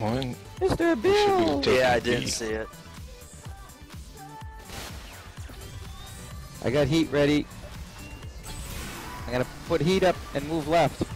point. Mr. Bill! Yeah, I didn't see it. I got heat ready. I gotta put heat up and move left.